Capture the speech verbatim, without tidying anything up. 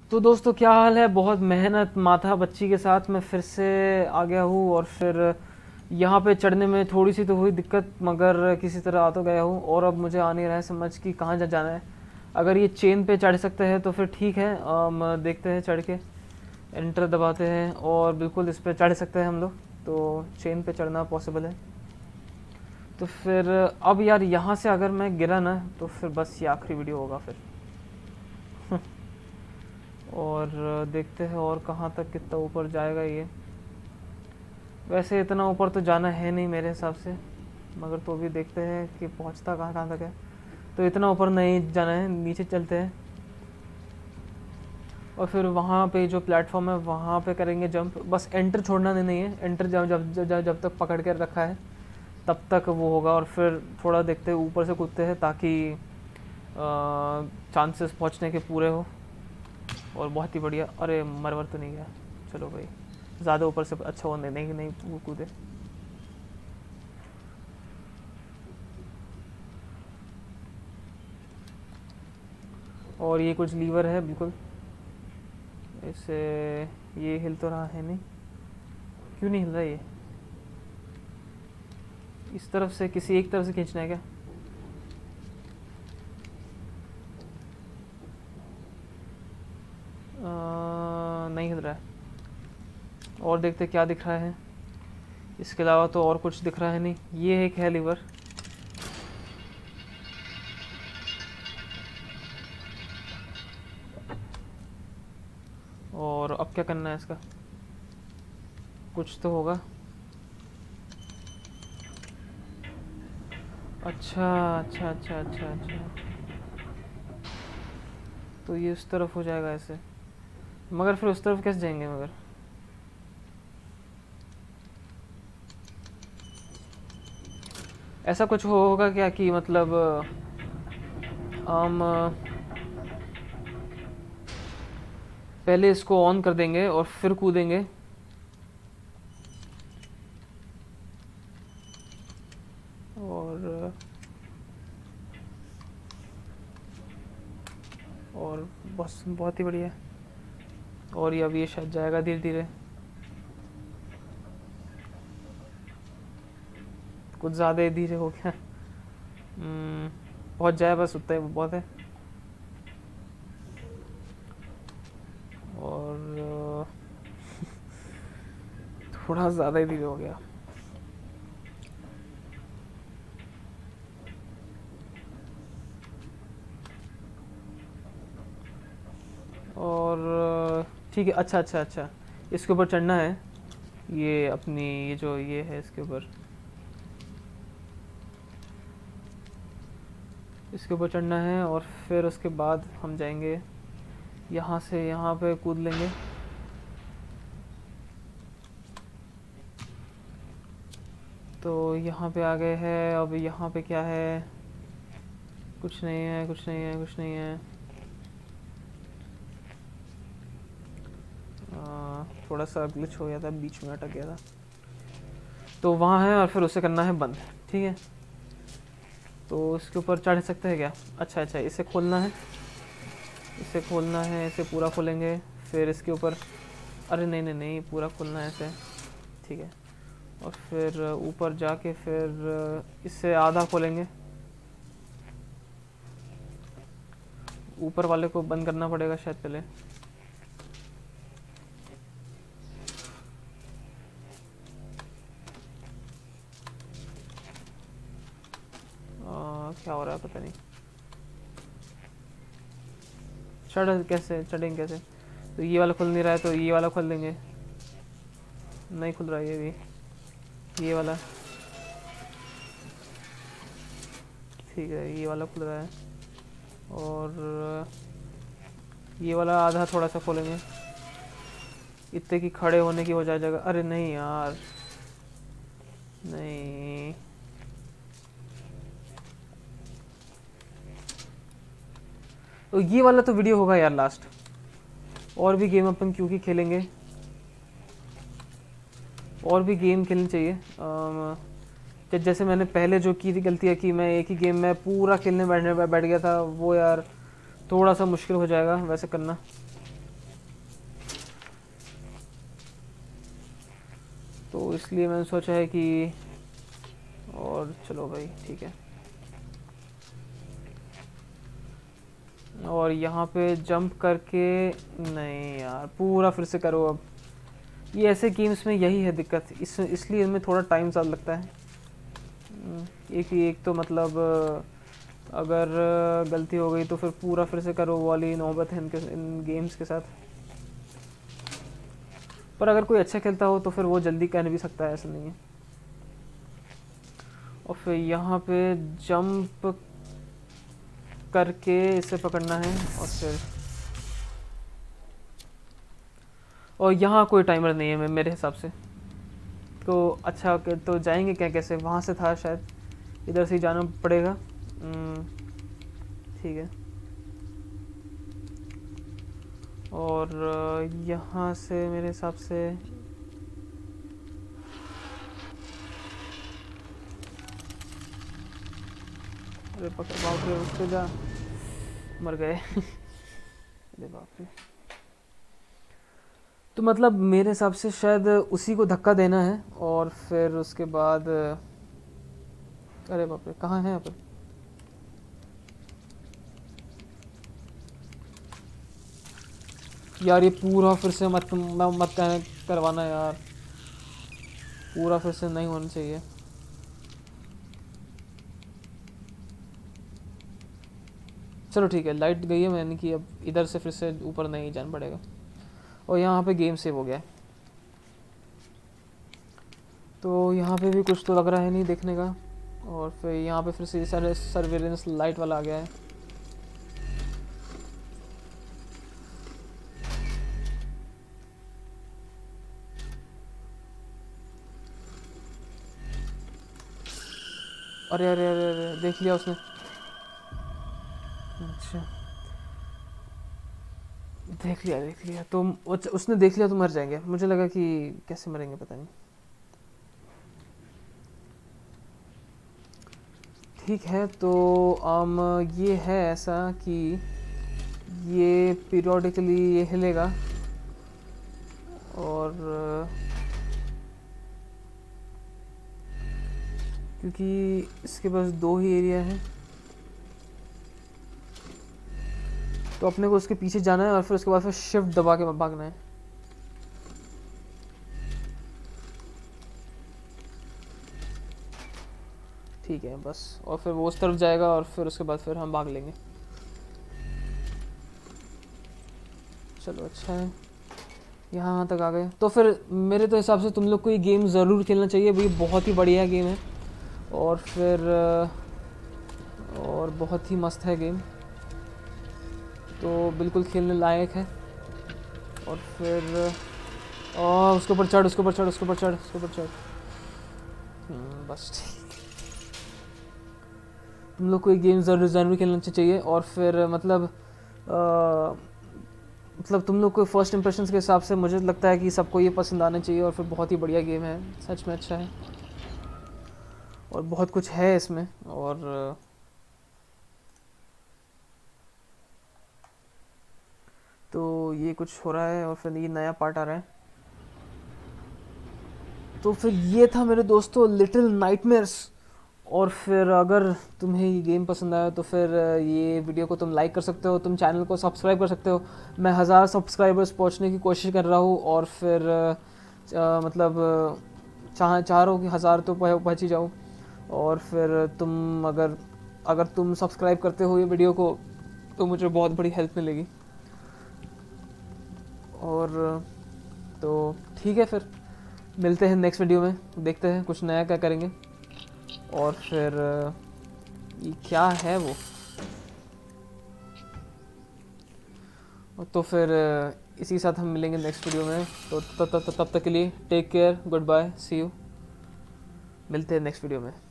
तो दोस्तों क्या हाल है। बहुत मेहनत माथा बच्ची के साथ मैं फिर से आ गया हूँ और फिर यहाँ पे चढ़ने में थोड़ी सी तो हुई दिक्कत, मगर किसी तरह आ तो गया हूँ। और अब मुझे आ नहीं रहा है समझ कि कहाँ जा जाना है। अगर ये चेन पे चढ़ सकते हैं तो फिर ठीक है, हम देखते हैं चढ़ के एंटर दबाते हैं और बिल्कुल इस पर चढ़ सकते हैं हम लोग। तो चेन पे चढ़ना पॉसिबल है। तो फिर अब यार यहाँ से अगर मैं गिरा ना तो फिर बस ये आखिरी वीडियो होगा फिर। और देखते हैं और कहाँ तक कितना ऊपर जाएगा ये। वैसे इतना ऊपर तो जाना है नहीं मेरे हिसाब से, मगर तो भी देखते हैं कि पहुँचता कहाँ कहाँ तक है। तो इतना ऊपर नहीं जाना है, नीचे चलते हैं और फिर वहाँ पे जो प्लेटफॉर्म है वहाँ पे करेंगे जंप। बस एंटर छोड़ना नहीं है, एंटर जब जब जब, जब तक पकड़ के रखा है तब तक वो होगा। और फिर थोड़ा देखते हैं ऊपर से कूदते हैं ताकि चांसेस पहुँचने के पूरे हो। और बहुत ही बढ़िया। अरे मरवर तो नहीं गया, चलो भाई ज़्यादा ऊपर से अच्छा हो नहीं नहीं, नहीं वो कूदे। और ये कुछ लीवर है बिल्कुल, इसे ये हिल तो रहा है नहीं, क्यों नहीं हिल रहा ये। इस तरफ से किसी एक तरफ से खींचना है क्या। आ, नहीं हिल रहा है। और देखते क्या दिख रहा है, इसके अलावा तो और कुछ दिख रहा है नहीं। ये एक है लीवर। और अब क्या करना है इसका, कुछ तो होगा। अच्छा अच्छा अच्छा अच्छा अच्छा, तो ये उस तरफ हो जाएगा ऐसे, मगर फिर उस तरफ कैसे जाएंगे। मगर ऐसा कुछ होगा क्या कि मतलब हम पहले इसको ऑन कर देंगे और फिर कूदेंगे। और और बस बहुत ही बढ़िया। और ये अब ये शायद जाएगा धीरे धीरे, कुछ ज़्यादा ही धीरे हो गया। पहुँच जाए बस उतना ही बहुत है। और थोड़ा ज़्यादा ही धीरे हो गया। और ठीक है, अच्छा अच्छा अच्छा, इसके ऊपर चढ़ना है। ये अपनी ये जो ये है इसके ऊपर, इसके ऊपर चढ़ना है। और फिर उसके बाद हम जाएंगे यहाँ से, यहाँ पे कूद लेंगे। तो यहाँ पे आ गए हैं। अब यहाँ पे क्या है, कुछ नहीं है कुछ नहीं है कुछ नहीं है। आ, थोड़ा सा ग्लिच हो गया था, बीच में अटक गया था। तो वहाँ है और फिर उसे करना है बंद, ठीक है। तो इसके ऊपर चढ़ सकते हैं क्या। अच्छा अच्छा, इसे खोलना है, इसे खोलना है, इसे पूरा खोलेंगे। फिर इसके ऊपर, अरे नहीं नहीं नहीं, पूरा खोलना है इसे, ठीक है। और फिर ऊपर जाके फिर इससे आधा खोलेंगे। ऊपर वाले को बंद करना पड़ेगा शायद पहले। आ, क्या हो रहा है पता नहीं। चढ़ कैसे, चढ़ेंगे कैसे। तो ये वाला खुल नहीं रहा है तो ये वाला खोल देंगे। नहीं खुल रहा है ये भी, ये वाला ठीक है, ये वाला खुल रहा है। और ये वाला आधा थोड़ा सा खोलेंगे, इतने की खड़े होने की हो जाए जगह। अरे नहीं यार, नहीं। तो ये वाला तो वीडियो होगा यार लास्ट। और भी गेम अपन क्योंकि खेलेंगे, और भी गेम खेलनी चाहिए। आ, जैसे मैंने पहले जो की थी गलती है कि मैं एक ही गेम में पूरा खेलने बैठने बैठ गया था, वो यार थोड़ा सा मुश्किल हो जाएगा वैसे करना। तो इसलिए मैंने सोचा है कि, और चलो भाई ठीक है। और यहाँ पे जंप करके, नहीं यार पूरा फिर से करो अब। ये ऐसे गेम्स में यही है दिक्कत, इस इसलिए इनमें थोड़ा टाइम ज़्यादा लगता है। एक ही एक तो मतलब अगर गलती हो गई तो फिर पूरा फिर से करो, वो वाली नौबत है इनके इन गेम्स के साथ। पर अगर कोई अच्छा खेलता हो तो फिर वो जल्दी कर भी सकता है, ऐसा नहीं है। और फिर यहाँ पे जंप करके इसे पकड़ना है और फिर, और यहाँ कोई टाइमर नहीं है मेरे हिसाब से। तो अच्छा ओके, तो जाएंगे क्या, कैसे? वहाँ से था शायद, इधर से ही जाना पड़ेगा। ठीक है। और यहाँ से मेरे हिसाब से अरे पकड़, बाप रे, उस पे जा, मर गए। अरे बाप रे। तो मतलब मेरे हिसाब से शायद उसी को धक्का देना है और फिर उसके बाद, अरे बाप रे, कहाँ है यहाँ पर? यार ये पूरा फिर से मत मत करवाना यार, पूरा फिर से नहीं होना चाहिए। चलो ठीक है, लाइट गई है, मैंने कि अब इधर से फिर से ऊपर नहीं जाना पड़ेगा। और यहाँ पे गेम सेव हो गया है, तो यहाँ पे भी कुछ तो लग रहा है नहीं देखने का। और फिर यहाँ पे फिर से सारे सर्वेलेंस लाइट वाला आ गया है। अरे अरे अरे अरे, देख लिया उसने। अच्छा, देख लिया देख लिया तो उसने देख लिया तो मर जाएंगे। मुझे लगा कि कैसे मरेंगे पता नहीं। ठीक है, तो आम ये है ऐसा कि ये पीरियोडिकली ये हिलेगा और क्योंकि इसके पास दो ही एरिया है तो अपने को उसके पीछे जाना है और फिर उसके बाद फिर शिफ्ट दबा के भागना है। ठीक है बस, और फिर वो उस तरफ जाएगा और फिर उसके बाद फिर हम भाग लेंगे। चलो अच्छा है, यहाँ तक आ गए। तो फिर मेरे तो हिसाब से तुम लोग को ये गेम ज़रूर खेलना चाहिए भाई, बहुत ही बढ़िया गेम है और फिर और बहुत ही मस्त है गेम, तो बिल्कुल खेलने लायक है। और फिर और उसके ऊपर चढ़, उसके ऊपर चढ़, उसके ऊपर चढ़, उसके ऊपर चढ़, बस ठीक। तुम लोग को ये गेम ज़रूर ज़रूर खेलना चाहिए। और फिर मतलब आ, मतलब तुम लोग को फर्स्ट इंप्रेशन के हिसाब से मुझे लगता है कि सबको ये पसंद आना चाहिए और फिर बहुत ही बढ़िया गेम है, सच में अच्छा है और बहुत कुछ है इसमें। और तो ये कुछ हो रहा है और फिर ये नया पार्ट आ रहा है। तो फिर ये था मेरे दोस्तों लिटिल नाइटमेयर्स। और फिर अगर तुम्हें ये गेम पसंद आया तो फिर ये वीडियो को तुम लाइक कर सकते हो, तुम चैनल को सब्सक्राइब कर सकते हो। मैं हज़ार सब्सक्राइबर्स पहुंचने की कोशिश कर रहा हूँ और फिर आ, मतलब चाह चाह रहा हूँ कि हज़ार तो पहुँच ही जाऊँ। और फिर तुम अगर अगर तुम सब्सक्राइब करते हो ये वीडियो को तो मुझे बहुत बड़ी हेल्प मिलेगी। और तो ठीक है, फिर मिलते हैं नेक्स्ट वीडियो में, देखते हैं कुछ नया क्या करेंगे। और फिर ये क्या है वो, तो फिर इसी के साथ हम मिलेंगे नेक्स्ट वीडियो में। तो तब तक तब तक के लिए take care, goodbye, see you, मिलते हैं नेक्स्ट वीडियो में।